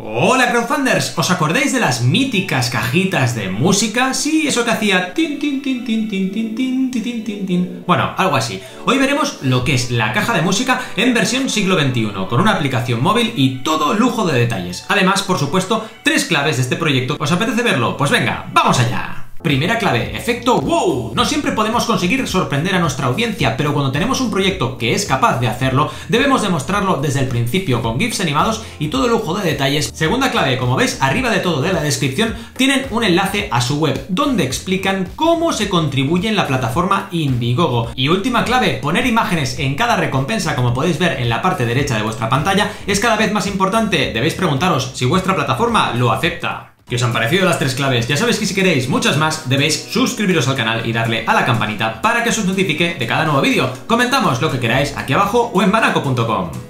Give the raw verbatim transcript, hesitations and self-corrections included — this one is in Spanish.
Hola crowdfunders, ¿os acordáis de las míticas cajitas de música? Sí, eso que hacía tin tin tin tin tin tin tin tin tin tin. Bueno, algo así. Hoy veremos lo que es la caja de música en versión siglo veintiuno, con una aplicación móvil y todo lujo de detalles. Además, por supuesto, tres claves de este proyecto. ¿Os apetece verlo? Pues venga, ¡vamos allá! Primera clave, efecto wow. No siempre podemos conseguir sorprender a nuestra audiencia, pero cuando tenemos un proyecto que es capaz de hacerlo, debemos demostrarlo desde el principio con GIFs animados y todo lujo de detalles. Segunda clave, como ves, arriba de todo de la descripción tienen un enlace a su web, donde explican cómo se contribuye en la plataforma Indiegogo. Y última clave, poner imágenes en cada recompensa, como podéis ver en la parte derecha de vuestra pantalla, es cada vez más importante. Debéis preguntaros si vuestra plataforma lo acepta. ¿Qué os han parecido las tres claves? Ya sabéis que si queréis muchas más, debéis suscribiros al canal y darle a la campanita para que os notifique de cada nuevo vídeo. Comentamos lo que queráis aquí abajo o en banaco punto com.